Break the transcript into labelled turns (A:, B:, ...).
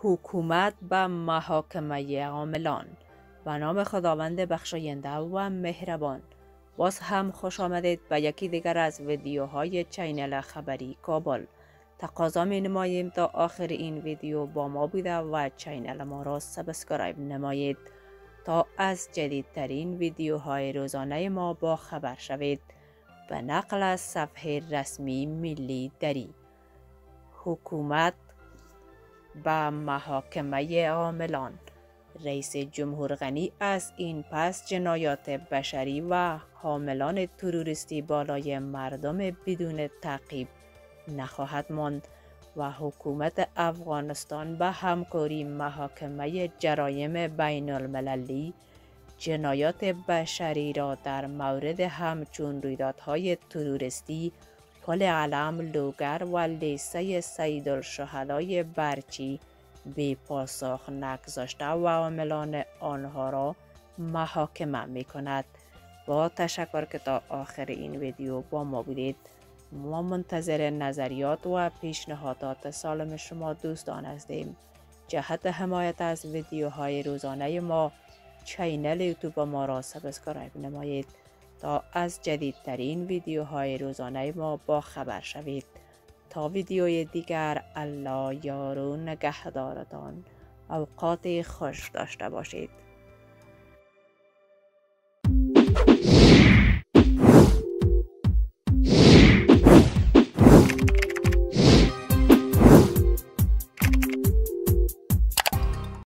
A: حکومت به محاکمه عاملان. به نام خداوند بخشاینده و مهربان. باز هم خوش آمدید به یکی دیگر از ویدیوهای چینل خبری کابل. تقاضا می نماییم تا آخر این ویدیو با ما بوده و چینل ما را سابسکرایب نمایید تا از جدیدترین ویدیوهای روزانه ما با خبر شوید. به نقل از صفحه رسمی ملی دری، حکومت به محاکمه عاملان. رئیس جمهور غنی از این پس جنایات بشری و حاملان تروریستی بالای مردم بدون تعقیب نخواهد ماند و حکومت افغانستان به همکاری محاکمه جرایم بین المللی جنایات بشری را در مورد همچون رویدادهای تروریستی پل علم، لوگر و لیسه سیدالشهدای برچی بی پاسخ نگذاشته و عاملان آنها را محاکمه می کند. با تشکر که تا آخر این ویدیو با ما بودید. ما منتظر نظریات و پیشنهادات سالم شما دوستان هستیم. جهت حمایت از ویدیوهای روزانه ما چینل یوتیوب ما را سابسکرایب نمایید تا از جدیدترین ویدیوهای روزانه ما با خبر شوید. تا ویدیوی دیگر، الله یار و نگهدارتان. اوقات خوش داشته باشید.